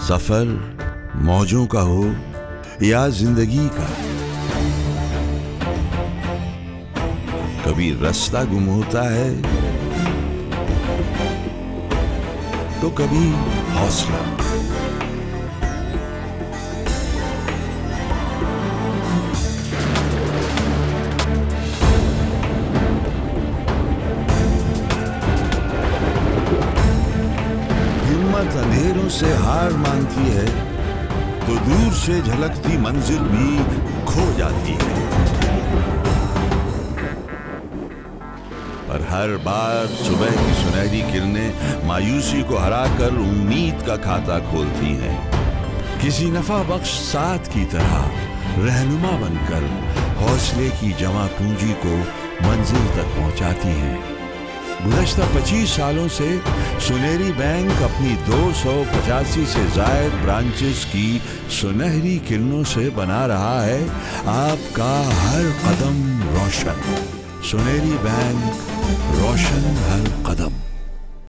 सफर मौजों का हो या जिंदगी का, कभी रास्ता गुम होता है तो कभी हौसला। हिम्मत अंधेरों से हार मानती है तो दूर से झलकती मंजिल भी खो जाती है, पर हर बार सुबह की सुनहरी किरणें मायूसी को हराकर उम्मीद का खाता खोलती हैं। किसी नफा बख्श साथ की तरह रहनुमा बनकर हौसले की जमा पूंजी को मंजिल तक पहुंचाती हैं। गुज़श्ता 25 सालों से सुनहरी बैंक अपनी 285 से ज़ायद ब्रांचेस की सुनहरी किरणों से बना रहा है आपका हर कदम रोशन। सुनहरी बैंक, रोशन हर कदम।